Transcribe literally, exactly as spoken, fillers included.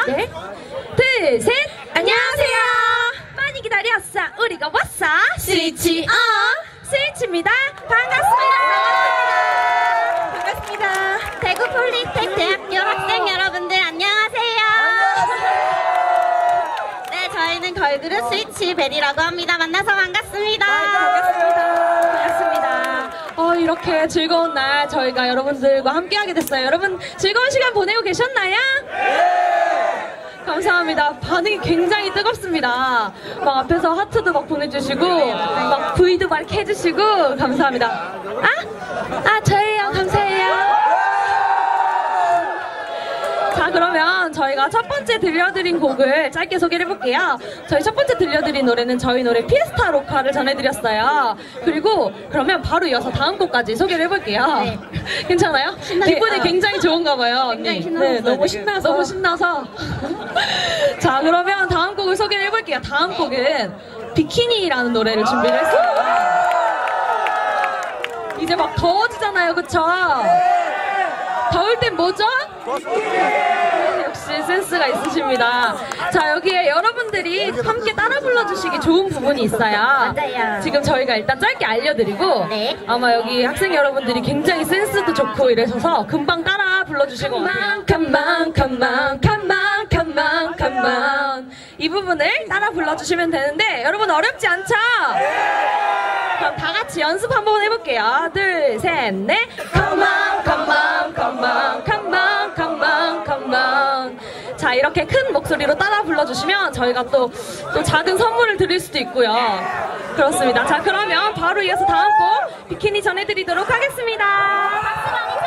네. 둘, 셋. 안녕하세요. 많이 기다렸어. 우리가 왔어. 스위치 어. 스위치입니다. 반갑습니다. 반갑습니다. 반갑습니다. 대구 폴리텍 대학교 학생 여러분들 안녕하세요. 네, 저희는 걸그룹 스위치 베리라고 합니다. 만나서 반갑습니다. 반갑습니다. 반갑습니다. 어, 이렇게 즐거운 날 저희가 여러분들과 함께하게 됐어요. 여러분 즐거운 시간 보내고 계셨나요? 네. 감사합니다. 반응이 굉장히 뜨겁습니다. 막 앞에서 하트도 막 보내주시고 막 V도 막 이렇게 해주시고 감사합니다. 아? 아 저예요. 감사해요. 자, 그러면 저희가 첫 번째 들려드린 곡을 짧게 소개를 해볼게요. 저희 첫 번째 들려드린 노래는 저희 노래 피에스타 로카를 전해드렸어요. 그리고 그러면 바로 이어서 다음 곡까지 소개를 해볼게요. 네. 괜찮아요? 기분이 네. 굉장히 좋은가 봐요. 굉장히 언니. 네, 너무 신나서. 너무 신나서. 자, 그러면 다음 곡을 소개를 해볼게요. 다음 곡은 비키니라는 노래를 준비를 했어요. 이제 막 더워지잖아요, 그쵸? 더울 땐 뭐죠? 역시 센스가 있으십니다. 자, 여기에 여러분들이 함께 따라 불러주시기 좋은 부분이 있어요. 맞아요. 지금 저희가 일단 짧게 알려드리고 네. 아마 여기 학생 여러분들이 굉장히 센스도 좋고 이러셔서 금방 따라 불러주실 것 같아요. Come on, come on, come on, come on, come on. 이 부분을 따라 불러주시면 되는데 여러분 어렵지 않죠? 그럼 다 같이 연습 한번 해볼게요. 둘, 셋, 넷. Come on, come on, come on, come on, come on, come on. 자, 이렇게 큰 목소리로 따라 불러주시면 저희가 또, 또 작은 선물을 드릴 수도 있고요. 그렇습니다. 자, 그러면 바로 이어서 다음 곡 비키니 전해드리도록 하겠습니다. 박수 많이